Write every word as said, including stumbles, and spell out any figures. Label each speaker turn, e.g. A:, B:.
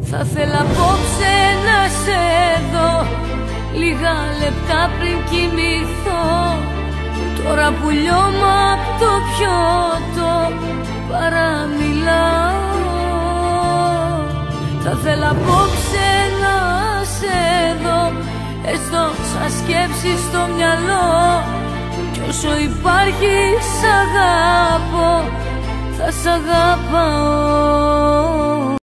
A: Θα θέλα απόψε να σε δω λίγα λεπτά πριν κοιμηθώ. Τώρα που λιώμα απ' το πιότο παραμιλάω. Θα θέλα απόψε να σε δω, έστω σαν σκέψη στο μυαλό. Κι όσο υπάρχει σ' αγάπω, θα σ' αγαπάω.